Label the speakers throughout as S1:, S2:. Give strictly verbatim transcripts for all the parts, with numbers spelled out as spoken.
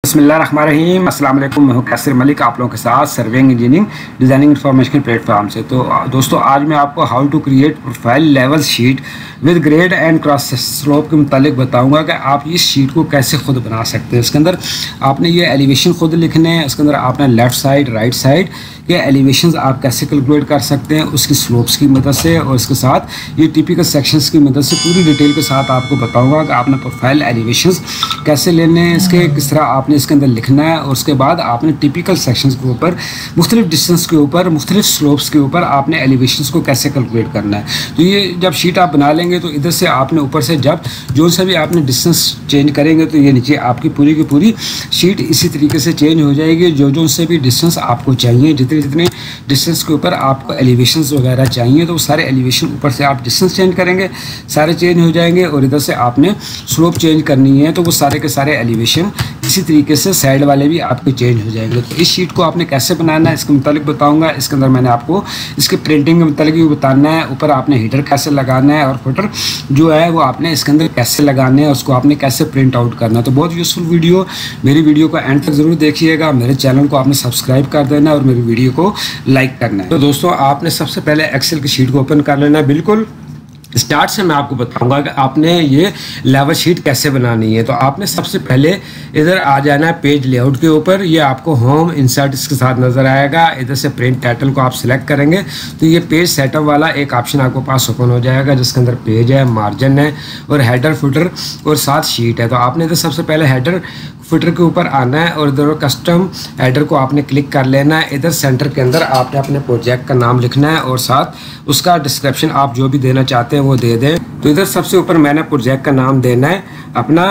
S1: बिस्मिल्लाहिर्रहमानिर्रहीम। अस्सलाम वालेकुम। मैं हूं कैसर मलिक, आप लोगों के साथ serving engineering designing information platform से। तो दोस्तों, आज मैं आपको how to create profile level sheet with grade and cross slope के मुतालिक बताऊंगा कि आप इस शीट को कैसे खुद बना सकते हैं। इसके अंदर आपने ये एलिवेशन खुद लिखने हैं, इसके अंदर आपने लेफ़्ट साइड राइट साइड के एलिवेशंस आप कैसे कैलकुलेट कर सकते हैं उसकी स्लोप्स की मदद से, और इसके साथ ये टिपिकल सेक्शंस की मदद से पूरी डिटेल के साथ आपको बताऊंगा कि आपने प्रोफाइल एलिवेशंस कैसे लेने हैं, इसके किस तरह आपने इसके अंदर लिखना है, और उसके बाद आपने टिपिकल सेक्शंस के ऊपर मुख्तलिफ डिस्टेंस के ऊपर मुख्तलिफ स्लोप्स के ऊपर आपने एलिवेशंस को कैसे कैलकुलेट करना है। तो ये जब शीट आप बना लेंगे तो इधर से आपने ऊपर से जब जो सा भी आपने डिस्टेंस चेंज करेंगे तो ये नीचे आपकी पूरी की पूरी शीट इसी तरीके से चेंज हो जाएगी। जो जो से भी डिस्टेंस आपको चाहिए, जितने जितने डिस्टेंस के ऊपर आपको एलिवेशंस वगैरह चाहिए, तो वो सारे एलिवेशन ऊपर से आप डिस्टेंस चेंज करेंगे, सारे चेंज हो जाएंगे। और इधर से आपने स्लोप चेंज करनी है तो वो सारे के सारे एलिवेशन इसी तरीके से साइड वाले भी आपके चेंज हो जाएंगे। तो इस शीट को आपने कैसे बनाना है इसके मुतालिक बताऊंगा। इसके अंदर मैंने आपको इसके प्रिंटिंग के मुतालिक भी बताना है, ऊपर आपने हीटर कैसे लगाना है और फुटर जो है वो आपने इसके अंदर कैसे लगाने हैं, उसको आपने कैसे प्रिंट आउट करना है। तो बहुत यूज़फुल वीडियो, मेरी वीडियो को एंड तक ज़रूर देखिएगा। मेरे चैनल को आपने सब्सक्राइब कर देना और मेरी वीडियो को लाइक करना है। तो दोस्तों, आपने सबसे पहले एक्सेल की शीट को ओपन कर लेना है। बिल्कुल स्टार्ट से मैं आपको बताऊंगा कि आपने ये लेवल शीट कैसे बनानी है। तो आपने सबसे पहले इधर आ जाना है पेज लेआउट के ऊपर। ये आपको होम इंसर्ट इसके साथ नज़र आएगा। इधर से प्रिंट टाइटल को आप सिलेक्ट करेंगे तो ये पेज सेटअप वाला एक ऑप्शन आपको पास ओपन हो जाएगा, जिसके अंदर पेज है, मार्जिन है और हेडर फुटर और साथ शीट है। तो आपने इधर सबसे पहले हेडर फुटर के ऊपर आना है और इधर कस्टम हेडर को आपने क्लिक कर लेना है। इधर सेंटर के अंदर आपने अपने प्रोजेक्ट का नाम लिखना है और साथ उसका डिस्क्रिप्शन आप जो भी देना चाहते हैं वो दे दें। तो इधर सबसे ऊपर मैंने प्रोजेक्ट का नाम देना है, अपना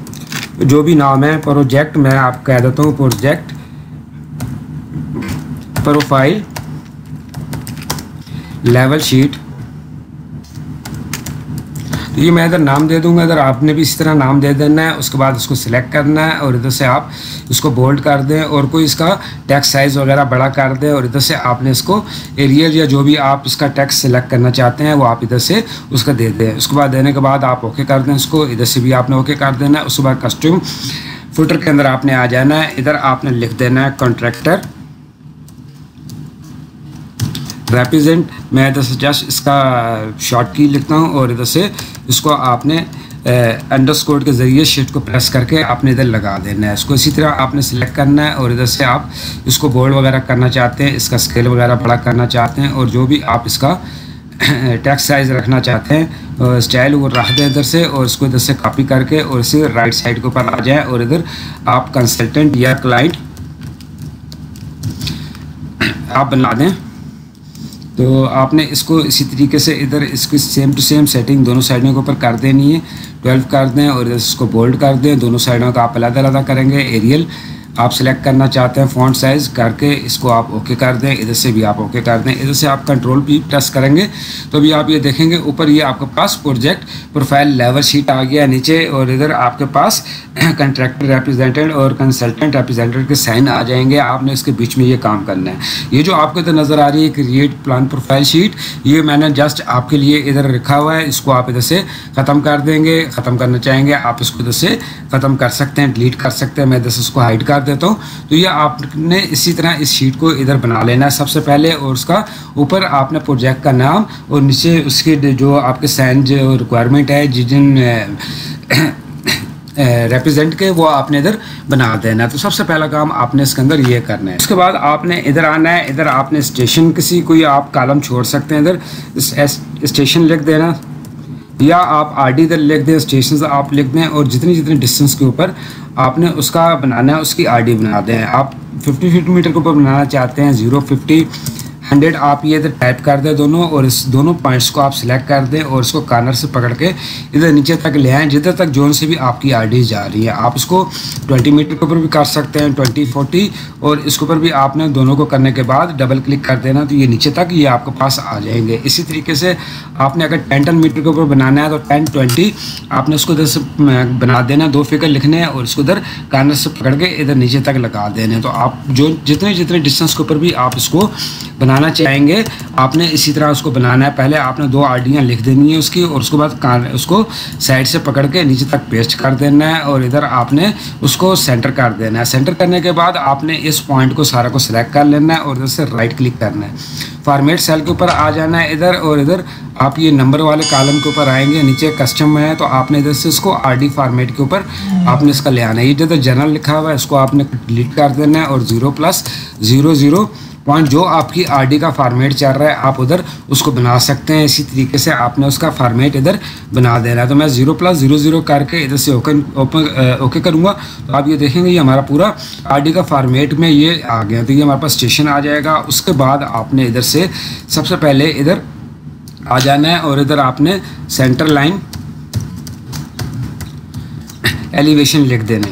S1: जो भी नाम है प्रोजेक्ट, मैं आप कह देता हूँ प्रोजेक्ट प्रोफाइल लेवल शीट। तो ये मैं इधर नाम दे दूंगा, इधर आपने भी इस तरह नाम दे देना है। उसके बाद इसको सिलेक्ट करना है और इधर से आप इसको बोल्ड कर दें और कोई इसका टेक्स्ट साइज़ वगैरह बड़ा कर दें, और इधर से आपने इसको एरियल या जो भी आप इसका टेक्स्ट सिलेक्ट करना चाहते हैं वो आप इधर से उसका दे दें। उसके बाद देने के बाद आप ओके कर दें इसको, इधर से भी आपने ओके कर देना है। उसके बाद कस्टम फुटर के अंदर आपने आ जाना है। इधर आपने लिख देना है कॉन्ट्रैक्टर रिप्रेजेंट। मैं इधर से जस्ट इसका शॉर्ट की लिखता हूँ और इधर से इसको आपने अंडरस्कोर के ज़रिए शीट को प्रेस करके आपने इधर लगा देना है। इसको इसी तरह आपने सिलेक्ट करना है और इधर से आप इसको बोल्ड वगैरह करना चाहते हैं, इसका स्केल वगैरह बड़ा करना चाहते हैं, और जो भी आप इसका टेक्स्ट साइज़ रखना चाहते हैं स्टाइल वो रख दें इधर से, और इसको इधर से कॉपी करके और इसे राइट साइड के ऊपर आ जाए और इधर आप कंसल्टेंट या क्लाइंट आप बना दें। तो आपने इसको इसी तरीके से इधर इसकी सेम टू सेम सेटिंग दोनों साइडों के ऊपर कर देनी है। ट्वेल्व कर दें और इधर इसको बोल्ड कर दें। दोनों साइडों का आप अलग अलग करेंगे। एरियल आप सिलेक्ट करना चाहते हैं फॉन्ट साइज़ करके इसको आप ओके कर दें, इधर से भी आप ओके कर दें। इधर से आप कंट्रोल भी प्रेस करेंगे तो अभी आप ये देखेंगे ऊपर ये आपके पास प्रोजेक्ट प्रोफाइल लेवल शीट आ गया नीचे, और इधर आपके पास कंट्रैक्टर रिप्रेजेंटेटिव और कंसल्टेंट रिप्रेजेंटेटिव के साइन आ जाएंगे। आपने इसके बीच में ये काम करना है। ये जो आपको इधर नज़र आ रही है क्रिएट प्लान प्रोफाइल शीट, ये मैंने जस्ट आपके लिए इधर रखा हुआ है। इसको आप इधर से ख़त्म कर देंगे। ख़त्म करना चाहेंगे आप इसको इधर से ख़त्म कर सकते हैं, डिलीट कर सकते हैं। मैं इधर से इसको हाइड कर देता हूँ। तो ये आपने इसी तरह इस शीट को इधर बना लेना है सबसे पहले, और उसका ऊपर आपने प्रोजेक्ट का नाम और नीचे उसके जो आपके साइन जो रिक्वायरमेंट है जिन रिप्रेजेंट के वो आपने इधर बना देना है। तो सबसे पहला काम आपने इसके अंदर ये करना है। उसके बाद आपने इधर आना है। इधर आपने स्टेशन किसी कोई आप कॉलम छोड़ सकते हैं, इधर स्टेशन लिख देना या आप आरडी इधर लिख दें, स्टेशन आप लिख दें, और जितनी जितनी डिस्टेंस के ऊपर आपने उसका बनाना है उसकी आरडी बना दें। आप फिफ्टी फिफ्टी मीटर के ऊपर बनाना चाहते हैं, ज़ीरो फिफ्टी हंड्रेड आप ये इधर टाइप कर दें दोनों, और इस दोनों पॉइंट्स को आप सिलेक्ट कर दें और इसको कॉर्नर से पकड़ के इधर नीचे तक ले आएँ जिधर तक जोन से भी आपकी आरडी जा रही है। आप इसको ट्वेंटी मीटर के ऊपर भी कर सकते हैं, ट्वेंटी फोर्टी, और इसके ऊपर भी आपने दोनों को करने के बाद डबल क्लिक कर देना तो ये नीचे तक ये आपके पास आ जाएंगे। इसी तरीके से आपने अगर टेन टेन मीटर के ऊपर बनाना है तो टेन ट्वेंटी आपने इसको इधर से बना देना, दो फिगर लिखने हैं और इसको इधर कॉर्नर से पकड़ के इधर नीचे तक लगा देने। तो आप जो जितने जितने डिस्टेंस के ऊपर भी आप इसको बनाना बनाना चाहेंगे आपने इसी तरह उसको बनाना है। पहले आपने दो आरडियाँ लिख देनी है उसकी, और उसके बाद उसको साइड से पकड़ के नीचे तक पेस्ट कर देना है, और इधर आपने उसको सेंटर कर देना है। सेंटर करने के बाद आपने इस पॉइंट को सारा को सिलेक्ट कर लेना है और इधर से राइट क्लिक करना है, फॉर्मेट सेल के ऊपर आ जाना है इधर, और इधर आप ये नंबर वाले कॉलम के ऊपर आएंगे, नीचे कस्टम में है तो आपने इधर से इसको आरडी फॉर्मेट के ऊपर आपने इसका ले आना है। ये जो जनरल लिखा हुआ है इसको आपने डिलीट कर देना है, और zero plus zero zero point जो आपकी आरडी का फॉर्मेट चल रहा है आप उधर उसको बना सकते हैं। इसी तरीके से आपने उसका फॉर्मेट इधर बना देना है। तो मैं जीरो प्लस जीरो जीरो करके इधर से ओपन ओपन ओके करूँगा तो आप ये देखेंगे ये हमारा पूरा आरडी का फॉर्मेट में ये आ गया। तो ये हमारे पास स्टेशन आ जाएगा। उसके बाद आपने इधर से सबसे पहले इधर आ जाना है, और इधर आपने सेंटर लाइन एलिवेशन लिख देने,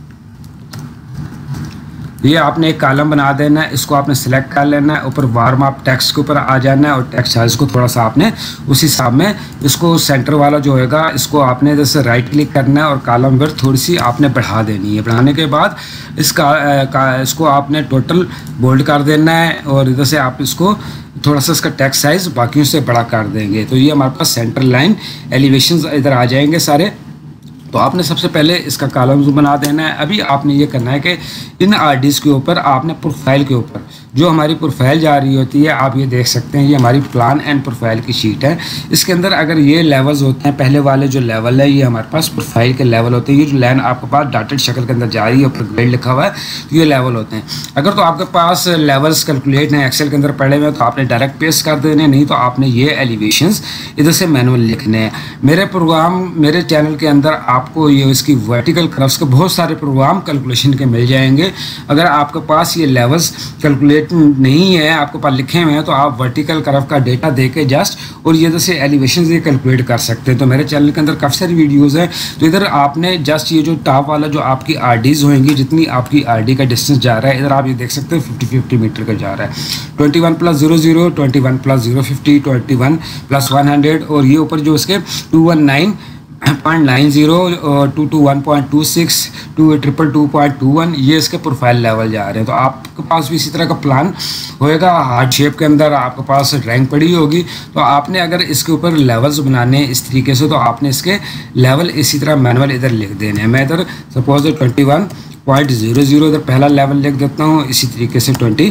S1: ये आपने एक कॉलम बना देना है, इसको आपने सेलेक्ट कर लेना है, ऊपर वार्म अप टेक्स्ट के ऊपर आ जाना है, और टेक्स्ट साइज को थोड़ा सा आपने उस हिसाब में इसको सेंटर वाला जो होगा इसको आपने जैसे राइट क्लिक करना है और कॉलम विड्थ थोड़ी सी आपने बढ़ा देनी है। बढ़ाने के बाद इसका का, इसको आपने टोटल बोल्ड कर देना है, और इधर से आप इसको थोड़ा सा इसका टेक्स्ट साइज बाकियों से बड़ा कर देंगे। तो ये हमारे पास सेंटर लाइन एलिवेशंस इधर आ जाएंगे सारे। तो आपने सबसे पहले इसका कॉलम्स बना देना है। अभी आपने ये करना है कि इन आरडीज के ऊपर आपने प्रोफाइल के ऊपर जो हमारी प्रोफाइल जा रही होती है, आप ये देख सकते हैं ये हमारी प्लान एंड प्रोफाइल की शीट है। इसके अंदर अगर ये लेवल्स होते हैं, पहले वाले जो लेवल है ये हमारे पास प्रोफाइल के लेवल होते हैं। ये जो लाइन आपके पास डॉटेड शक्ल के अंदर जा रही है, ऊपर ग्रेड लिखा हुआ है, तो ये लेवल होते हैं। अगर तो आपके पास लेवल्स कैलकुलेट हैं एक्सेल के अंदर पड़े हुए हैं तो आपने डायरेक्ट पेस्ट कर देने, नहीं तो आपने ये एलिवेशंस इधर से मैनुअल लिखने हैं। मेरे प्रोग्राम मेरे चैनल के अंदर आपको ये इसकी वर्टिकल कर्व्स के बहुत सारे प्रोग्राम कैलकुलेशन के मिल जाएंगे। अगर आपके पास ये लेवल्स कैलकुलेट नहीं है, आपके पास लिखे हुए हैं, तो आप वर्टिकल कर्व का डेटा देके जस्ट और ये जैसे एलिवेशन ये कैलकुलेट कर सकते हैं। तो मेरे चैनल के अंदर काफ़ी सारी वीडियोस हैं। तो इधर आपने जस्ट ये जो टॉप वाला जो आपकी आरडीज होंगी, जितनी आपकी आरडी का डिस्टेंस जा रहा है, इधर आप ये देख सकते हैं फिफ्टी फिफ्टी मीटर का जा रहा है। Twenty one plus zero zero twenty one plus zero fifty twenty one plus one hundred और ये ऊपर जो उसके two one nine point nine zero two two one point two six two triple two point two one ये इसके profile level जा रहे हैं। तो आपके पास भी इसी तरह का प्लान होएगा। हार्ड शेप के अंदर आपके पास ड्राइंग पड़ी होगी, तो आपने अगर इसके ऊपर लेवल्स बनाने इस तरीके से, तो आपने इसके लेवल इसी तरह मैनुअल इधर लिख देने हैं। मैं इधर suppose twenty one point zero zero इधर पहला लेवल लिख देता हूँ। इसी तरीके से twenty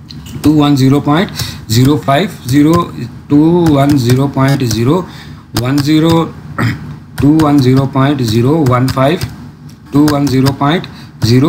S1: two one zero point zero five zero two one zero point zero one zero two one zero point zero one five two one zero point zero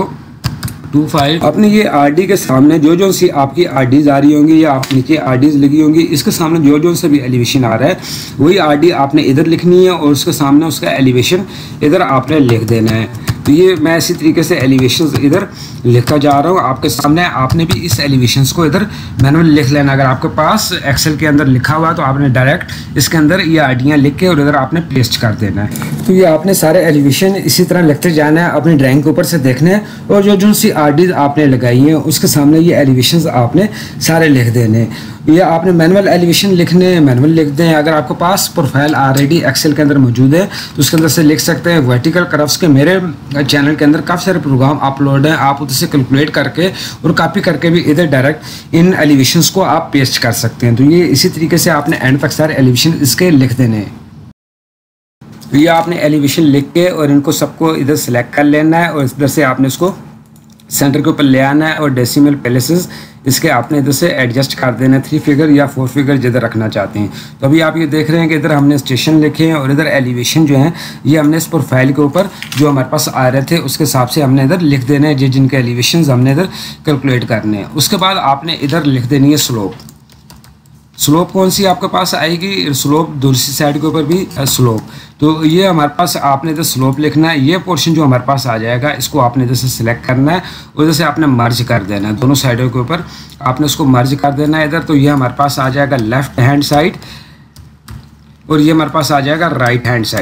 S1: two five. अपने ये आरडी के सामने जो जो सी आपकी आरडीज आ रही होंगी या आप नीचे आरडीज लिखी होंगी, इसके सामने जो जो से भी एलिवेशन आ रहा है वही आरडी आपने इधर लिखनी है, और उसके सामने उसका एलिवेशन इधर आपने लिख देना है। तो ये मैं इसी तरीके से एलिवेशंस इधर लिखता जा रहा हूँ आपके सामने। आपने भी इस एलिवेशंस को इधर मैनुअल लिख लेना। अगर आपके पास एक्सेल के अंदर लिखा हुआ है तो आपने डायरेक्ट इसके अंदर ये आरडियाँ लिख के और इधर आपने पेस्ट कर देना है। तो ये आपने सारे एलिवेशन इसी तरह लिखते जाना है, अपनी ड्राइंग के ऊपर से देखना है, और जो जो सी आरडीज आपने लगाई हैं उसके सामने ये एलिवेशंस आपने सारे लिख देने। ये आपने मैनुअल एलिवेशन लिखने मैनुअल लिख दें। अगर आपके पास प्रोफाइल ऑलरेडी एक्सेल के अंदर मौजूद है तो उसके अंदर से लिख सकते हैं। वर्टिकल कर्व्स के मेरे चैनल के अंदर काफ़ी सारे प्रोग्राम अपलोड हैं, आप उसे कैलकुलेट करके और कॉपी करके भी इधर डायरेक्ट इन एलिवेशंस को आप पेस्ट कर सकते हैं। तो ये इसी तरीके से आपने एंड तक सारे एलिवेशन इसके लिख देने हैं। तो ये आपने एलिवेशन लिख के और इनको सबको इधर सेलेक्ट कर लेना है, और इधर से आपने इसको सेंटर के ऊपर ले आना है, और डेसिमल प्लेसेस इसके आपने इधर से एडजस्ट कर देना है, थ्री फिगर या फोर फिगर जिधर रखना चाहते हैं। तो अभी आप ये देख रहे हैं कि इधर हमने स्टेशन लिखे हैं, और इधर एलिवेशन जो है ये हमने इस प्रोफाइल के ऊपर जो हमारे पास आ रहे थे उसके हिसाब से हमने इधर लिख देने हैं, जिनके एलिवेशन हमने इधर कैलकुलेट करने हैं। उसके बाद आपने इधर लिख देनी है स्लोप। स्लोप कौन सी आपके पास आएगी, स्लोप दूसरी साइड के ऊपर भी स्लोप। तो ये हमारे पास आपने इधर स्लोप लिखना है। ये पोर्शन जो हमारे पास आ जाएगा इसको आपने इधर से सिलेक्ट करना है, उधर से आपने मर्ज कर देना है, दोनों साइडों के ऊपर आपने उसको मर्ज कर देना है इधर। तो ये हमारे पास आ जाएगा लेफ्ट हैंड साइड, और ये हमारे पास आ जाएगा राइट हैंड साइड।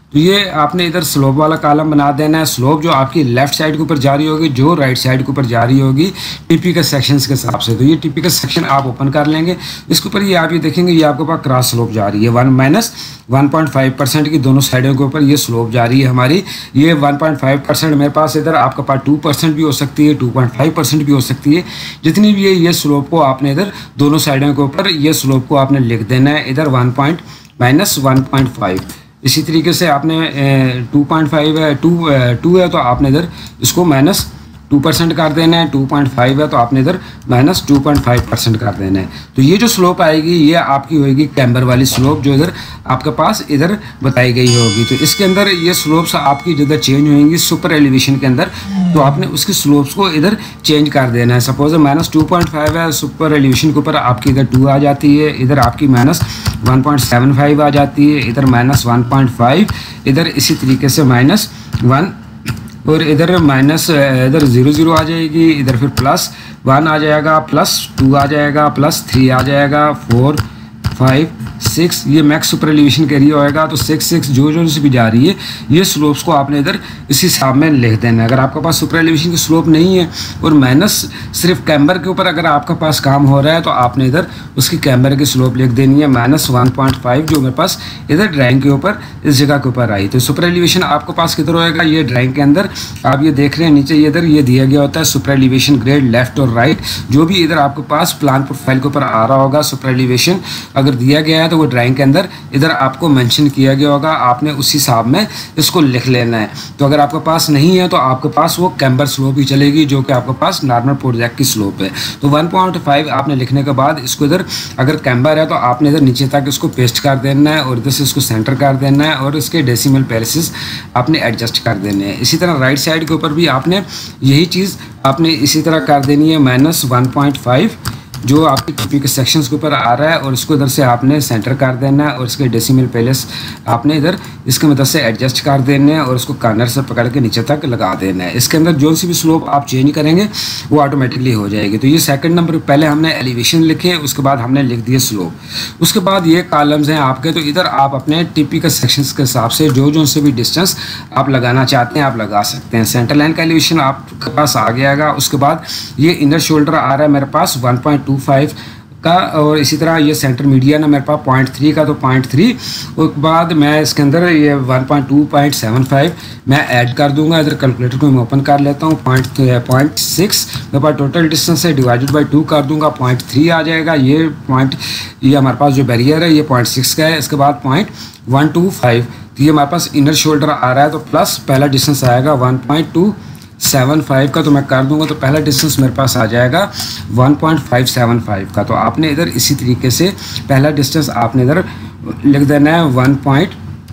S1: तो ये आपने इधर स्लोप वाला कॉलम बना देना है। स्लोप जो आपकी लेफ्ट साइड के ऊपर जा रही होगी, जो राइट साइड के ऊपर जा रही होगी टिपिकल सेक्शंस के हिसाब से। तो ये टिपिकल सेक्शन आप ओपन कर लेंगे। इसके ऊपर ये आप ये देखेंगे ये आपके पास क्रॉस स्लोप जा रही है one minus one point five percent की दोनों साइडों के ऊपर ये स्लोप जा रही है हमारी। ये वन पॉइंट फाइव परसेंट मेरे पास इधर आपके पास टू परसेंट भी हो सकती है, टू पॉइंट फाइव परसेंट भी हो सकती है। जितनी भी है ये स्लोप को आपने इधर दोनों साइडों के ऊपर ये स्लोप को आपने लिख देना है इधर one point minus one point five. इसी तरीके से आपने टू पॉइंट फाइव है, टू टू है तो आपने इधर इसको माइनस टू परसेंट कर देना है। टू पॉइंट फाइव है तो आपने इधर minus two point five percent कर देना है। तो ये जो स्लोप आएगी ये आपकी होगी कैम्बर वाली स्लोप जो इधर आपके पास इधर बताई गई होगी। तो इसके अंदर ये स्लोप्स आपकी जिधर चेंज होंगी सुपर एलिवेशन के अंदर, तो आपने उसकी स्लोप्स को इधर चेंज कर देना है। Suppose minus two point five है, सुपर एलिवेशन के ऊपर आपकी इधर टू आ जाती है, इधर आपकी minus one point seven five आ जाती है, इधर माइनस वन पॉइंट फाइव, इधर इसी तरीके से माइनस वन, और इधर माइनस इधर ज़ीरो ज़ीरो आ जाएगी, इधर फिर प्लस वन आ जाएगा, प्लस टू आ जाएगा, प्लस थ्री आ जाएगा, फोर फाइव सिक्स, ये मैक्स सुपर एलिवेशन का एरिया होएगा। तो सिक्स सिक्स जो जो से भी जा रही है ये स्लोप्स को आपने इधर इसी हिसाब में लिख देना है। अगर आपके पास सुपर एलिवेशन की स्लोप नहीं है और माइनस सिर्फ कैम्बर के ऊपर अगर आपके पास काम हो रहा है तो आपने इधर उसकी कैम्बर की स्लोप लिख देनी है माइनस वन पॉइंट फाइव, जो मेरे पास इधर ड्राइंग के ऊपर इस जगह के ऊपर आई। तो सुपर एलिवेशन आपके पास किधर होएगा, ये ड्राइंग के अंदर आप ये देख रहे हैं नीचे इधर ये दिया गया होता है सुपर एलिवेशन ग्रेड लेफ्ट और राइट। जो भी इधर आपके पास प्लान प्रोफाइल के ऊपर आ रहा होगा सुपर एलिवेशन अगर दिया गया है तो वो ड्राइंग के अंदर इधर आपको मेंशन किया गया होगा, आपने उस हिसाब में इसको लिख लेना है। तो अगर आपके पास नहीं है तो आपके पास वो कैम्बर स्लोप ही चलेगी जो कि आपके पास नॉर्मल प्रोजेक्ट की स्लोप है। तो वन पॉइंट फाइव आपने लिखने के बाद इसको इधर अगर कैम्बर है तो आपने इधर नीचे तक इसको पेस्ट कर देना है और इधर से इसको सेंटर कर देना है और इसके डेसिमल प्लेसेस आपने एडजस्ट कर देने हैं। इसी तरह राइट साइड के ऊपर भी आपने यही चीज़ आपने इसी तरह कर देनी है माइनस वन पॉइंट फाइव जो आपकी कॉपी के सेक्शंस के ऊपर आ रहा है और इसको इधर से आपने सेंटर कर देना है और इसके डेसिमल प्लेस आपने इधर इसके मदद से एडजस्ट कर देने हैं और इसको कॉर्नर से पकड़ के नीचे तक लगा देना है। इसके अंदर जो सी भी स्लोप आप चेंज करेंगे वो ऑटोमेटिकली हो जाएगी। तो ये सेकंड नंबर पहले हमने एलिवेशन लिखे, उसके बाद हमने लिख दिए स्लोप। उसके बाद ये कॉलम्स हैं आपके, तो इधर आप अपने टिपिकल सेक्शंस के हिसाब से जो जो से भी डिस्टेंस आप लगाना चाहते हैं आप लगा सकते हैं। सेंटर लाइन का एलिवेशन आपके पास आ गया। उसके बाद ये इनर शोल्डर आ रहा है मेरे पास वन पॉइंट टू फाइव का और इसी तरह ये सेंटर मीडियन है मेरे पास पॉइंट थ्री का, तो पॉइंट थ्री उसके बाद मैं इसके अंदर ये one point two point seven five मैं ऐड कर दूंगा। इधर कैलकुलेटर को मैं ओपन कर लेता हूँ। पॉइंट पॉइंट सिक्स मेरे पास टोटल डिस्टेंस है डिवाइडेड बाई टू कर दूंगा, पॉइंट थ्री आ जाएगा। ये पॉइंट ये हमारे पास जो बैरियर है ये पॉइंट सिक्स का है। इसके बाद पॉइंट वन टू फाइव तो ये हमारे पास इनर शोल्डर आ रहा है, तो प्लस पहला डिस्टेंस आएगा one point two seven five का, तो मैं कर दूंगा। तो पहला डिस्टेंस मेरे पास आ जाएगा one point five seven five का। तो आपने इधर इसी तरीके से पहला डिस्टेंस आपने इधर लिख देना है one point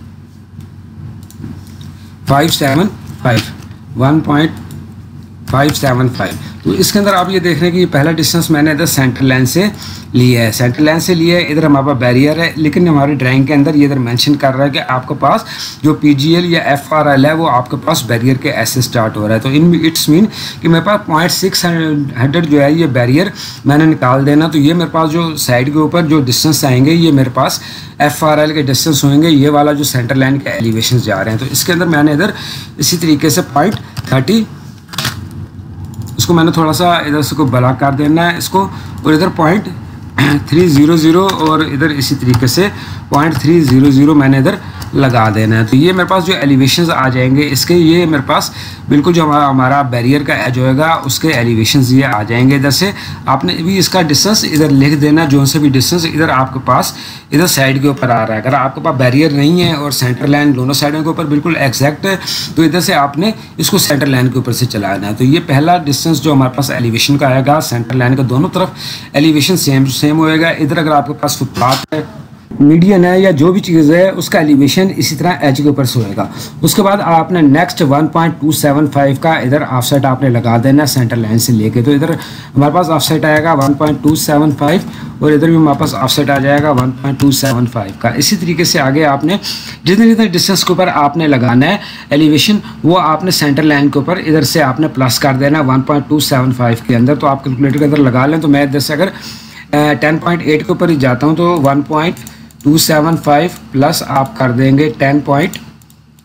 S1: five seven five one point five seven five. तो इसके अंदर आप ये देख रहे हैं कि ये पहला डिस्टेंस मैंने इधर सेंटर लाइन से लिया है, सेंटर लाइन से लिया है। इधर हमारे पास बैरियर है, लेकिन हमारी ड्राइंग के अंदर ये इधर मेंशन कर रहा है कि आपके पास जो पीजीएल या एफआरएल है वो आपके पास बैरियर के ऐसे स्टार्ट हो रहा है। तो इन इट्स मीन कि मेरे पास पॉइंट सिक्स हंड्रेड जो है ये बैरियर मैंने निकाल देना। तो ये मेरे पास जो साइड के ऊपर जो डिस्टेंस आएंगे ये मेरे पास एफआरएल के डिस्टेंस होंगे, ये वाला जो सेंटर लाइन के एलिवेशन जा रहे हैं। तो इसके अंदर मैंने इधर इसी तरीके से पॉइंट थर्टी इसको मैंने थोड़ा सा इधर से को बड़ा कर देना है इसको, और इधर पॉइंट थ्री ज़ीरो ज़ीरो और इधर इसी तरीके से पॉइंट थ्री ज़ीरो ज़ीरो मैंने इधर लगा देना है। तो ये मेरे पास जो एलिवेशंस आ जाएंगे इसके ये मेरे पास बिल्कुल जो हमारा हमारा बैरियर का एज होएगा उसके एलिवेशंस ये आ जाएंगे। इधर से आपने भी इसका डिस्टेंस इधर लिख देना, जो से भी डिस्टेंस इधर आपके पास इधर साइड के ऊपर आ रहा है। अगर आपके पास बैरियर नहीं है और सेंटर लाइन दोनों साइडों के ऊपर बिल्कुल एग्जैक्ट है तो इधर से आपने इसको सेंटर लाइन के ऊपर से चलाना है। तो ये पहला डिस्टेंस जो हमारे पास एलिवेशन का आएगा, सेंटर लाइन का दोनों तरफ एलिवेशन सेम सेम होएगा। इधर अगर आपके पास फुटपाथ है, मीडियन है या जो भी चीज़ है उसका एलिवेशन इसी तरह एज के ऊपर से होएगा। उसके बाद आपने next one point two seven five का इधर ऑफसेट आपने लगा देना सेंटर लाइन से लेके। तो इधर हमारे पास ऑफसेट आएगा one point two seven five और इधर भी हमारे पास ऑफसेट आ जाएगा one point two seven five का। इसी तरीके से आगे आपने जितने जितने डिस्टेंस के ऊपर आपने लगाना है एलिवेशन वो आपने सेंटर लाइन के ऊपर इधर से आपने प्लस कर देना one point two seven five के अंदर। तो आप कैलकुलेटर के अंदर लगा लें। तो मैं इधर से अगर टेन पॉइंट एट के ऊपर ही जाता हूँ तो one point two seven five plus आप कर देंगे टेन पॉइंट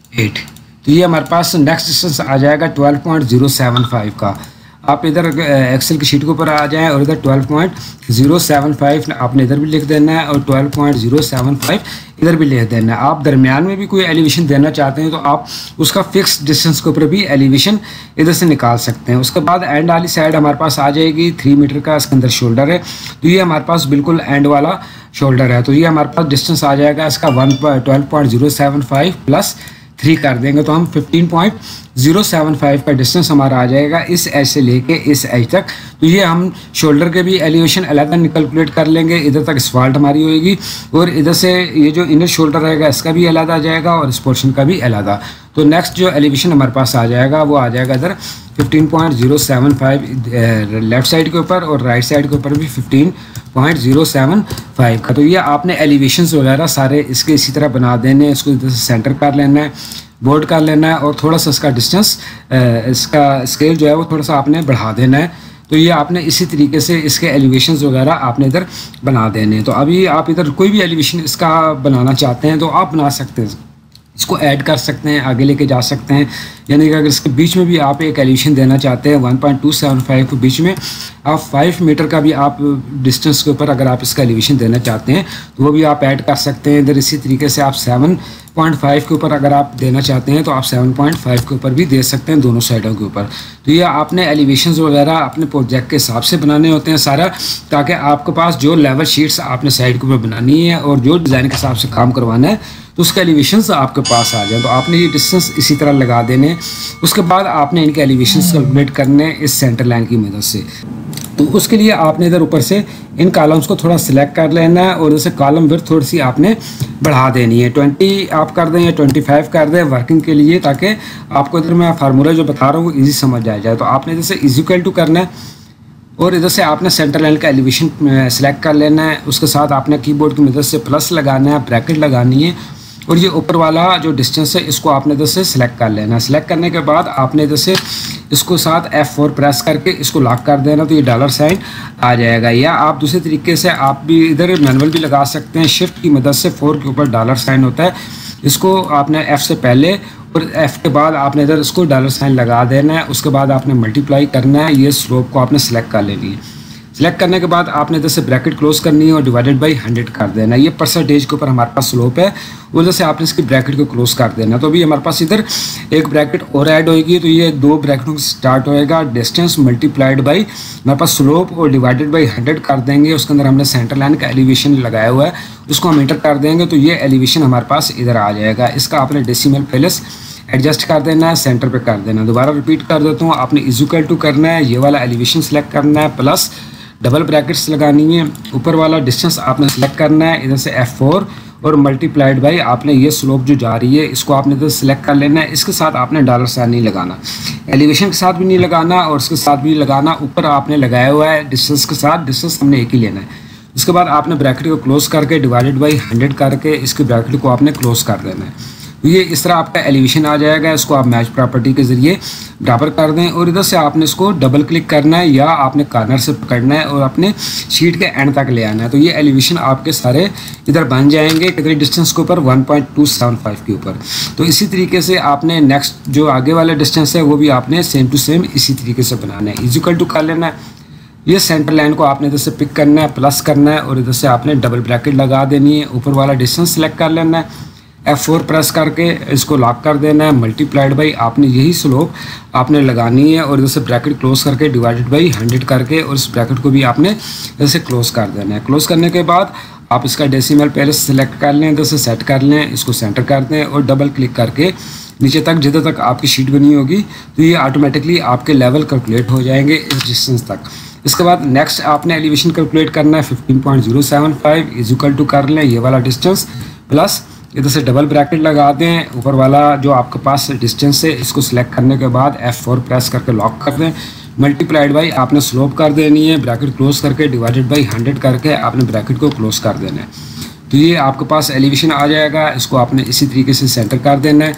S1: एट। तो ये हमारे पास नेक्स्ट डिस्टेंस आ जाएगा twelve point zero seven five का। आप इधर एक्सेल की शीट के ऊपर आ जाएं और इधर twelve point zero seven five आपने इधर भी लिख देना है और twelve point zero seven five इधर भी लिख देना है। आप दरमियान में भी कोई एलिवेशन देना चाहते हैं तो आप उसका फिक्स डिस्टेंस के ऊपर भी एलिवेशन इधर से निकाल सकते हैं। उसके बाद एंड वाली साइड हमारे पास आ जाएगी थ्री मीटर का, इसके अंदर शोल्डर है, तो ये हमारे पास बिल्कुल एंड वाला शोल्डर है। तो ये हमारे पास डिस्टेंस आ जाएगा इसका one twelve point zero seven five plus three कर देंगे तो हम fifteen point zero seven five का डिस्टेंस हमारा आ जाएगा इस एज से लेके इस एज तक। तो ये हम शोल्डर के भी एलिवेशन अलग कैलकुलेट कर लेंगे। इधर तक स्पाल्ट हमारी होएगी और इधर से ये जो इनर शोल्डर रहेगा इसका भी अलग आ जाएगा और इस पोर्शन का भी अलग। तो नेक्स्ट जो एलिवेशन हमारे पास आ जाएगा वो आ जाएगा इधर fifteen point zero seven five left side के ऊपर और राइट साइड के ऊपर भी fifteen point zero seven five का। तो ये आपने एलिवेशंस वगैरह सारे इसके इसी तरह बना देने हैं। इसको इधर से सेंटर कर लेना है, बोर्ड कर लेना है और थोड़ा सा इसका डिस्टेंस इसका स्केल जो है वो थोड़ा सा आपने बढ़ा देना है। तो ये आपने इसी तरीके से इसके एलिवेशंस वगैरह आपने इधर बना देने हैं। तो अभी आप इधर कोई भी एलिवेशन इसका बनाना चाहते हैं तो आप बना सकते हैं, इसको ऐड कर सकते हैं, आगे लेके जा सकते हैं। यानी कि अगर इसके बीच में भी आप एक एलिवेशन देना चाहते हैं one point two seven five के बीच में आप फाइव मीटर का भी आप डिस्टेंस के ऊपर अगर आप इसका एलिवेशन देना चाहते हैं तो वो भी आप ऐड कर सकते हैं। इधर इसी तरीके से आप सेवन पॉइंट फाइव के ऊपर अगर आप देना चाहते हैं तो आप सेवन पॉइंट फाइव के ऊपर भी दे सकते हैं, दोनों साइडों के ऊपर। तो ये आपने एलिवेशंस वगैरह अपने प्रोजेक्ट के हिसाब से बनाने होते हैं सारा, ताकि आपके पास जो लेवल शीट्स आपने साइड के ऊपर बनानी है और जो डिज़ाइन के हिसाब से काम करवाना है तो उसका एलिवेशंस आपके पास आ जाए। तो आपने ये डिस्टेंस इसी तरह लगा देने, उसके बाद आपने इनके एलिवेशंस कैलकुलेट करने इस सेंटर लाइन की मदद से। तो उसके लिए आपने इधर ऊपर से इन कॉलम्स को थोड़ा सिलेक्ट कर लेना है और जैसे कॉलम विड्थ थोड़ी सी आपने बढ़ा देनी है, ट्वेंटी आप कर दें या ट्वेंटी फाइव कर दें वर्किंग के लिए, ताकि आपको इधर मैं फार्मूला जो बता रहा हूँ वो ईजी समझ आ जाए। तो आपने जैसे इज इक्वल टू करना है और इधर से आपने सेंटर लाइन का एलिवेशन सेलेक्ट कर लेना है। उसके साथ आपने कीबोर्ड की मदद से प्लस लगाना है, ब्रैकेट लगानी है और ये ऊपर वाला जो डिस्टेंस है इसको आपने इधर से सिलेक्ट कर लेना है। सिलेक्ट करने के बाद आपने इधर से इसको साथ एफ फोर प्रेस करके इसको लॉक कर देना तो ये डॉलर साइन आ जाएगा। या आप दूसरे तरीके से आप भी इधर मैनुअल भी लगा सकते हैं, शिफ्ट की मदद से फोर के ऊपर डॉलर साइन होता है, इसको आपने एफ से पहले और एफ के बाद आपने इधर इसको डॉलर साइन लगा देना है। उसके बाद आपने मल्टीप्लाई करना है, ये स्लोप को आपने सेलेक्ट कर लेनी है। सेलेक्ट करने के बाद आपने इधर से ब्रैकेट क्लोज करनी है और डिवाइडेड बाई हंड्रेड कर देना। ये परसेंटेज के ऊपर हमारे पास स्लोप है, उधर से आपने इसकी ब्रैकेट को क्लोज कर देना। तो अभी हमारे पास इधर एक ब्रैकेट और ऐड होगी, तो ये दो ब्रैकेटों से स्टार्ट होएगा, डिस्टेंस मल्टीप्लाइड बाई हमारे पास स्लोप और डिवाइडेड बाई हंड्रेड कर देंगे। उसके अंदर हमने सेंटर लाइन का एलिवेशन लगाया हुआ है, उसको हम इंटर कर देंगे तो ये एलिवेशन हमारे पास इधर आ जाएगा। इसका आपने डेसिमल प्लेस एडजस्ट कर देना है, सेंटर पे कर देना है। दोबारा रिपीट कर देता हूँ, आपने इज इक्वल टू करना है, ये वाला एलिवेशन सेलेक्ट करना है, प्लस डबल ब्रैकेट्स लगानी है, ऊपर वाला डिस्टेंस आपने सेलेक्ट करना है, इधर से एफ फोर और मल्टीप्लाइड बाई आपने ये स्लोप जो जा रही है इसको आपने इधर सेलेक्ट कर लेना है। इसके साथ आपने डॉलर साइन नहीं लगाना, एलिवेशन के साथ भी नहीं लगाना और इसके साथ भी लगाना, ऊपर आपने लगाया हुआ है डिस्टेंस के साथ, डिस्टेंस हमने एक ही लेना है। उसके बाद आपने ब्रैकेट को क्लोज करके डिवाइडेड बाई हंड्रेड करके इसके ब्रैकेट को आपने क्लोज कर देना है। तो ये इस तरह आपका एलिवेशन आ जाएगा। इसको आप मैच प्रॉपर्टी के ज़रिए बराबर कर दें और इधर से आपने इसको डबल क्लिक करना है या आपने कॉर्नर से पकड़ना है और अपने शीट के एंड तक ले आना है। तो ये एलिवेशन आपके सारे इधर बन जाएंगे कितने डिस्टेंस के ऊपर, one point two seven five के ऊपर। तो इसी तरीके से आपने नेक्स्ट जो आगे वाला डिस्टेंस है वो भी आपने सेम टू सेम इसी तरीके से बनाना है, इज इक्वल टू कर लेना है। ये सेंटर लाइन को आपने इधर से पिक करना है, प्लस करना है और इधर से आपने डबल ब्रैकेट लगा देनी है, ऊपर वाला डिस्टेंस सेलेक्ट कर लेना है, एफ फोर प्रेस करके इसको लॉक कर देना है, मल्टीप्लाइड बाई आपने यही स्लोप आपने लगानी है और इधर से ब्रैकेट क्लोज करके डिवाइडेड बाई हंड्रेड करके और इस ब्रैकेट को भी आपने इधर से क्लोज कर देना है। क्लोज करने के बाद आप इसका डेसिमल पहले सेलेक्ट कर लें, इधर से सेट कर लें, इसको सेंटर कर दें और डबल क्लिक करके नीचे तक जिधर तक आपकी शीट बनी होगी तो ये ऑटोमेटिकली आपके लेवल कैलकुलेट हो जाएंगे इस डिस्टेंस तक। इसके बाद नेक्स्ट आपने एलिवेशन कैलकुलेट करना है, fifteen point zero seven five is equal to कर लें ये वाला डिस्टेंस, प्लस इधर से डबल ब्रैकेट लगा दें, ऊपर वाला जो आपके पास डिस्टेंस है इसको सिलेक्ट करने के बाद एफ फोर प्रेस करके लॉक कर दें, मल्टीप्लाइड बाई आपने स्लोप कर देनी है, ब्रैकेट क्लोज करके डिवाइडेड बाई हंड्रेड करके आपने ब्रैकेट को क्लोज कर देना है। तो ये आपके पास एलिवेशन आ जाएगा। इसको आपने इसी तरीके से सेंटर कर देना है।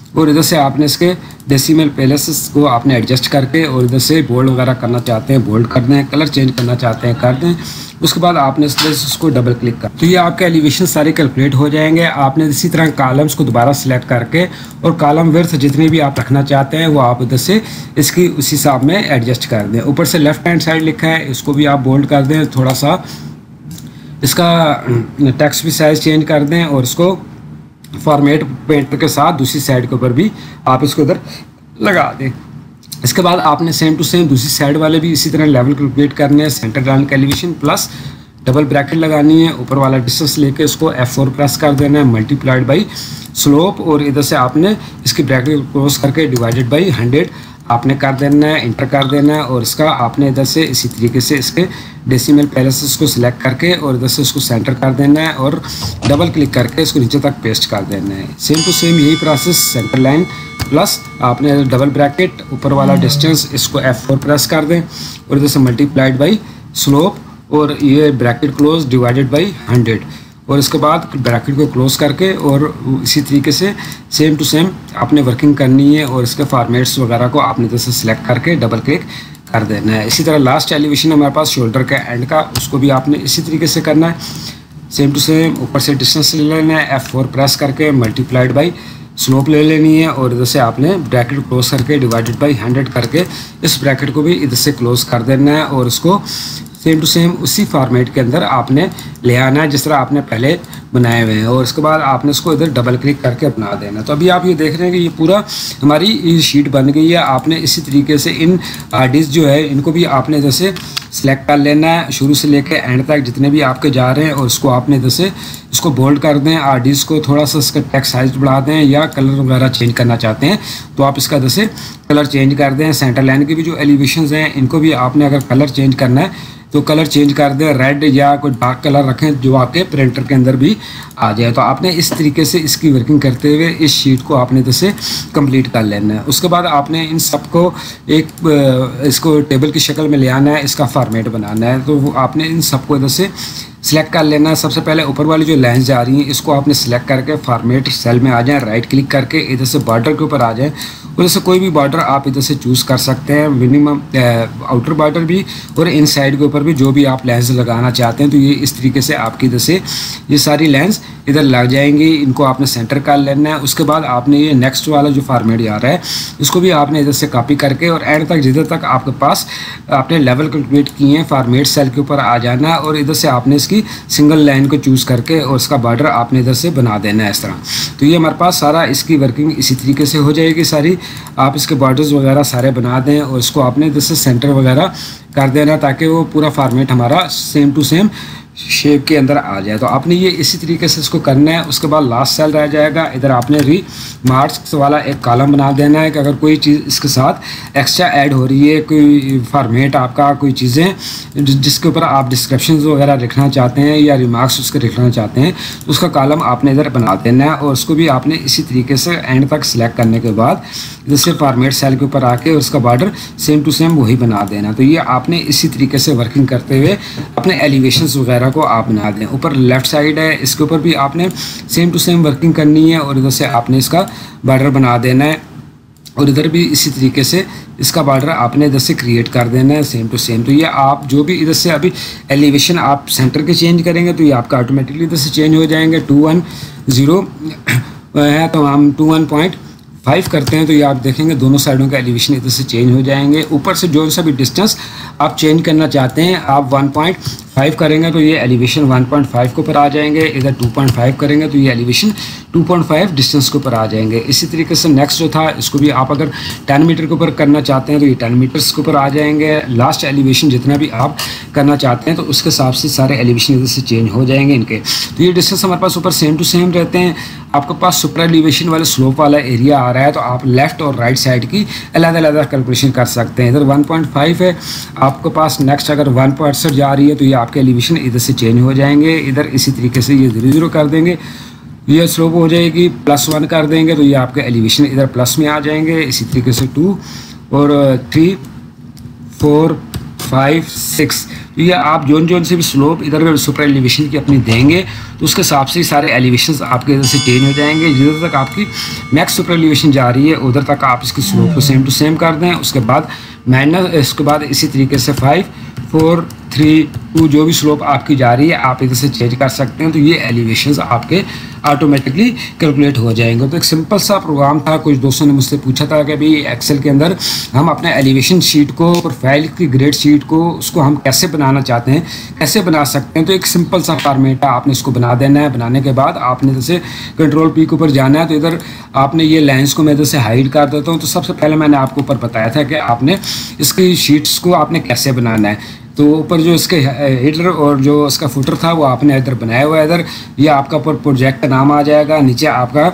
S1: और इधर से आपने इसके डेसिमल प्लेसेस को आपने एडजस्ट करके और इधर से बोल्ड वगैरह करना चाहते हैं बोल्ड कर दें, कलर चेंज करना चाहते हैं कर दें। उसके बाद आपने इसको डबल क्लिक कर, तो ये आपके एलिवेशन सारे कैलकुलेट हो जाएंगे। आपने इसी तरह कॉलम्स को दोबारा सिलेक्ट करके और कॉलम विड्थ जितनी भी आप रखना चाहते हैं वो आप इधर से इसकी उसी हिसाब में एडजस्ट कर दें। ऊपर से लेफ्ट हैंड साइड लिखा है, इसको भी आप बोल्ड कर दें, थोड़ा सा इसका टेक्स्ट भी साइज चेंज कर दें और इसको फॉर्मेट पेंटर के साथ दूसरी साइड के ऊपर भी आप इसको इधर लगा दें। इसके बाद आपने सेम टू सेम दूसरी साइड वाले भी इसी तरह लेवल कैलकुलेट करने हैं। सेंटर लाइन का एलिवेशन प्लस डबल ब्रैकेट लगानी है, ऊपर वाला डिस्टेंस लेके इसको एफ फोर प्रेस कर देना है, मल्टीप्लाइड बाई स्लोप, और इधर से आपने इसकी ब्रैकेट क्रॉस करके डिवाइडेड बाई हंड्रेड आपने कर देना है, इंटर कर देना है। और इसका आपने इधर से इसी तरीके से इसके डेसिमल प्लेसेस को सिलेक्ट करके और इधर से इसको सेंटर कर देना है और डबल क्लिक करके इसको नीचे तक पेस्ट कर देना है। सेम टू सेम यही प्रोसेस सेंटर लाइन प्लस आपने डबल ब्रैकेट ऊपर वाला डिस्टेंस इसको एफ फोर प्रेस कर दें और इधर से मल्टीप्लाइड बाई स्लोप और ये bracket close divided by hundred, और इसके बाद ब्रैकेट को क्लोज करके और इसी तरीके से सेम टू सेम आपने वर्किंग करनी है। और इसके फॉर्मेट्स वगैरह को आपने इधर से सिलेक्ट करके डबल क्लिक कर देना है। इसी तरह लास्ट एलिवेशन हमारे पास शोल्डर का एंड का, उसको भी आपने इसी तरीके से करना है। सेम टू सेम ऊपर से डिस्टेंस ले लेना है, एफ फोर प्रेस करके मल्टीप्लाइड बाई स्लोप ले लेनी है और इधर से आपने ब्रैकेट क्लोज करके डिवाइडेड बाई हंड्रेड करके इस ब्रैकेट को भी इधर से क्लोज कर देना है और इसको सेम टू सेम उसी फॉर्मेट के अंदर आपने ले आना है जिस तरह आपने पहले बनाए हुए हैं। और इसके बाद आपने इसको इधर डबल क्लिक करके बना देना। तो अभी आप ये देख रहे हैं कि ये पूरा हमारी ये शीट बन गई है। आपने इसी तरीके से इन आरडीज जो है इनको भी आपने इधर से सिलेक्ट कर लेना है शुरू से लेकर एंड तक जितने भी आपके जा रहे हैं, और इसको आपने इधर से इसको बोल्ड कर दें। आरडीज को थोड़ा सा इसका टेक्स्ट साइज बढ़ा दें या कलर वगैरह चेंज करना चाहते हैं तो आप इसका इधर से कलर चेंज कर दें। सेंटर लाइन के भी जो एलिवेशंस हैं इनको भी आपने अगर कलर चेंज करना है तो कलर चेंज कर दें, रेड या कोई डार्क कलर रखें जो आपके प्रिंटर के अंदर भी आ जाए। तो आपने इस तरीके से इसकी वर्किंग करते हुए इस शीट को आपने इधर से कंप्लीट कर लेना है। उसके बाद आपने इन सबको एक इसको टेबल की शक्ल में ले आना है, इसका फॉर्मेट बनाना है। तो वो आपने इन सबको इधर से सिलेक्ट कर लेना है। सबसे पहले ऊपर वाली जो लाइन्स जा रही हैं इसको आपने सिलेक्ट करके फॉर्मेट सेल में आ जाएं, राइट क्लिक करके इधर से बॉर्डर के ऊपर आ जाएं। उधर से कोई भी बॉर्डर आप इधर से चूज़ कर सकते हैं, मिनिमम आउटर बॉर्डर भी और इन साइड के ऊपर भी जो भी आप लेंस लगाना चाहते हैं। तो ये इस तरीके से आपकी इधर से ये सारी लेंस इधर लग जाएंगी, इनको आपने सेंटर कर लेना है। उसके बाद आपने ये नेक्स्ट वाला जो फॉर्मेट आ रहा है इसको भी आपने इधर से कॉपी करके और एंड तक जिधर तक आपके पास आपने लेवल कैलकुलेट किए हैं फॉर्मेट सेल के ऊपर आ जाना है और इधर से आपने इसकी सिंगल लाइन को चूज़ करके और इसका बॉर्डर आपने इधर से बना देना है इस तरह। तो ये हमारे पास सारा इसकी वर्किंग इसी तरीके से हो जाएगी सारी। आप इसके बॉर्डर्स वगैरह सारे बना दें और इसको आपने इधर से सेंटर वगैरह कर देना ताकि वो पूरा फॉर्मेट हमारा सेम टू सेम शेप के अंदर आ जाए। तो आपने ये इसी तरीके से इसको करना है। उसके बाद लास्ट सेल रह जाएगा, इधर आपने री मार्क्स वाला एक कॉलम बना देना है कि अगर कोई चीज़ इसके साथ एक्स्ट्रा ऐड हो रही है, कोई फॉर्मेट आपका कोई चीज़ें जिसके ऊपर आप डिस्क्रिप्शन वगैरह लिखना चाहते हैं या रिमार्क्स उसके लिखना चाहते हैं तो उसका कॉलम आपने इधर बना देना है और उसको भी आपने इसी तरीके से एंड तक सिलेक्ट करने के बाद जैसे फॉर्मेट सेल के ऊपर आके उसका बॉर्डर सेम टू सेम वही बना देना। तो ये आपने इसी तरीके से वर्किंग करते हुए अपने एलिवेशंस वगैरह को आप बना दें। ऊपर लेफ्ट साइड है इसके ऊपर भी आपने सेम टू सेम वर्किंग करनी है और इधर से आपने इसका बॉर्डर बना देना है और इधर भी इसी तरीके से इसका बॉर्डर आपने इधर से क्रिएट कर देना है सेम टू सेम। तो ये आप जो भी इधर से अभी एलिवेशन आप सेंटर के चेंज करेंगे तो ये आपका ऑटोमेटिकली इधर से चेंज हो जाएंगे। टू वन ज़ीरो है तो हम टू वन पॉइंट फाइव करते हैं तो ये आप देखेंगे दोनों साइडों का एलिवेशन इधर से चेंज हो जाएंगे। ऊपर से जो सा भी डिस्टेंस आप चेंज करना चाहते हैं आप वन पॉइंट फाइव करेंगे तो ये एलिवेशन वन पॉइंट फाइव के ऊपर आ जाएंगे। इधर टू पॉइंट फाइव करेंगे तो ये elevation two point five distance के ऊपर आ जाएंगे। इसी तरीके से नेक्स्ट जो था इसको भी आप अगर टेन मीटर के ऊपर करना चाहते हैं तो ये टेन मीटर्स के ऊपर आ जाएंगे। लास्ट एलिवेशन जितना भी आप करना चाहते हैं तो उसके हिसाब से सारे एलिवेशन इधर से चेंज हो जाएंगे इनके। तो ये डिस्टेंस हमारे पास ऊपर सेम टू सेम रहते हैं। आपके पास सुपर एलिवेशन वाले स्लोप वाला एरिया आ रहा है तो आप लेफ्ट और राइट साइड की अलग अलग कैलकुलेशन कर सकते हैं। इधर वन पॉइंट फाइव है आपके पास, नेक्स्ट अगर वन परसेंट जा रही है तो ये आपके एलिवेशन इधर से चेंज हो जाएंगे। इधर इसी तरीके से ये जीरो जीरो कर देंगे, ये स्लोप हो जाएगी प्लस वन कर देंगे तो ये आपके एलिवेशन इधर प्लस में आ जाएंगे। इसी तरीके से टू और थ्री फोर फाइव सिक्स, तो ये आप जोन जोन से भी स्लोप इधर सुपर एलिवेशन की अपनी देंगे तो उसके हिसाब से सारे एलिवेशन आपके इधर से चेंज हो जाएंगे। जिधर तक आपकी मैक्स सुपर एलिवेशन जा रही है उधर तक आप इसकी स्लोप को सेम टू सेम कर दें। उसके बाद माइनस, इसके बाद इसी तरीके से फाइव फोर थ्री टू जो भी स्लोप आपकी जा रही है आप इधर से चेंज कर सकते हैं। तो ये एलिवेशंस आपके ऑटोमेटिकली कैलकुलेट हो जाएंगे। तो एक सिंपल सा प्रोग्राम था। कुछ दोस्तों ने मुझसे पूछा था कि भाई एक्सेल के अंदर हम अपने एलिवेशन शीट को, प्रोफाइल की ग्रेड शीट को, उसको हम कैसे बनाना चाहते हैं, कैसे बना सकते हैं। तो एक सिंपल सा फॉर्मेट है, आपने इसको बना देना है। बनाने के बाद आपने जैसे कंट्रोल पी के ऊपर जाना है तो इधर आपने ये लाइन्स को मैं इधर से हाइड कर देता हूँ। तो सबसे पहले मैंने आपको ऊपर बताया था कि आपने इसकी शीट्स को आपने कैसे बनाना है। तो ऊपर जो इसके हेडर और जो इसका फुटर था वो आपने इधर बनाया हुआ है। इधर ये आपका ऊपर प्रोजेक्ट का नाम आ जाएगा, नीचे आपका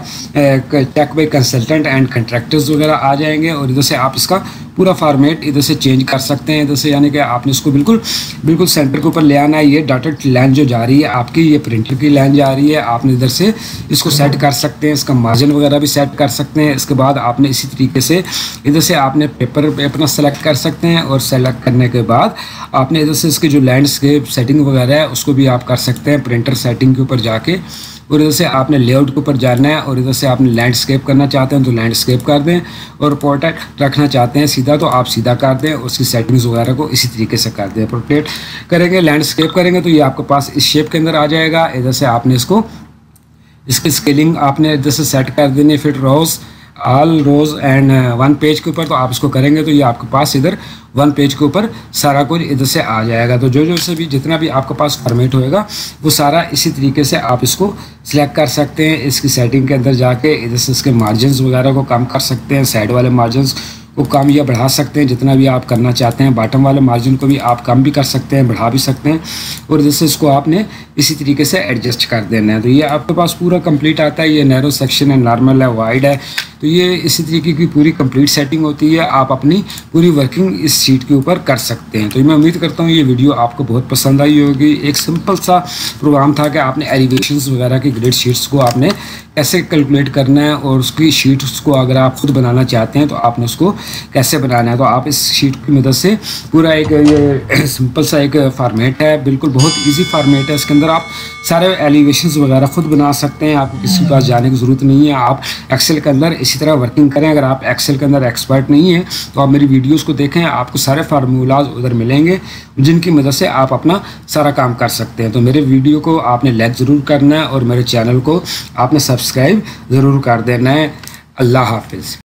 S1: check by consultant and contractors वगैरह आ जाएंगे और इधर से आप इसका पूरा फॉर्मेट इधर से चेंज कर सकते हैं। इधर से यानी कि आपने इसको बिल्कुल बिल्कुल सेंटर के ऊपर ले आना है। ये डॉटेड लाइन जो जा रही है आपकी, ये प्रिंटर की लाइन जा रही है। आपने इधर से इसको सेट कर सकते हैं, इसका मार्जिन वगैरह भी सेट कर सकते हैं। इसके बाद आपने इसी तरीके से इधर से आपने पेपर अपना सेलेक्ट कर सकते हैं और सेलेक्ट करने के बाद आपने इधर से इसकी जो लैंडस्केप सेटिंग वगैरह है उसको भी आप कर सकते हैं प्रिंटर सेटिंग के ऊपर जाके। और इधर से आपने लेआउट के ऊपर जाना है और इधर से आपने लैंडस्केप करना चाहते हैं तो लैंडस्केप कर दें और पोर्ट्रेट रखना चाहते हैं सीधा तो आप सीधा कर दें। उसकी सेटिंग्स वगैरह को इसी तरीके से कर दें। पोर्ट्रेट करेंगे, लैंडस्केप करेंगे तो ये आपके पास इस शेप के अंदर आ जाएगा। इधर से आपने इसको इसकी स्केलिंग आपने इधर से सेट कर देनी, fit rows all rows and one page के ऊपर। तो आप इसको करेंगे तो ये आपके पास इधर वन पेज के ऊपर सारा कुछ इधर से आ जाएगा। तो जो जो से भी जितना भी आपके पास फॉर्मेट होएगा वो सारा इसी तरीके से आप इसको सिलेक्ट कर सकते हैं। इसकी सेटिंग के अंदर जाके इधर से इसके मार्जिन्स वगैरह को कम कर सकते हैं, साइड वाले मार्जिन्स को कम या बढ़ा सकते हैं जितना भी आप करना चाहते हैं। बॉटम वाले मार्जिन को भी आप कम भी कर सकते हैं, बढ़ा भी सकते हैं और जैसे इसको आपने इसी तरीके से एडजस्ट कर देना है। तो ये आपके पास पूरा कंप्लीट आता है। ये नैरो सेक्शन है, नॉर्मल है, वाइड है। तो ये इसी तरीके की पूरी कंप्लीट सेटिंग होती है। आप अपनी पूरी वर्किंग इस शीट के ऊपर कर सकते हैं। तो मैं उम्मीद करता हूँ ये वीडियो आपको बहुत पसंद आई होगी। एक सिंपल सा प्रोग्राम था कि आपने एलिवेशंस वगैरह की ग्रेड शीट्स को आपने कैसे कैलकुलेट करना है और उसकी शीट्स को अगर आप खुद बनाना चाहते हैं तो आपने उसको कैसे बनाना है। तो आप इस शीट की मदद से पूरा एक ये सिंपल सा एक फार्मेट है, बिल्कुल बहुत ईजी फार्मेट है। इसके अंदर आप सारे एलिवेशंस वगैरह खुद बना सकते हैं, आपको किसी के पास जाने की ज़रूरत नहीं है। आप एक्सेल के अंदर इसी तरह वर्किंग करें। अगर आप एक्सेल के अंदर एक्सपर्ट नहीं हैं तो आप मेरी वीडियोस को देखें, आपको सारे फार्मूलाज उधर मिलेंगे जिनकी मदद से आप अपना सारा काम कर सकते हैं। तो मेरे वीडियो को आपने लाइक ज़रूर करना है और मेरे चैनल को आपने सब्सक्राइब ज़रूर कर देना है। अल्लाह हाफिज़।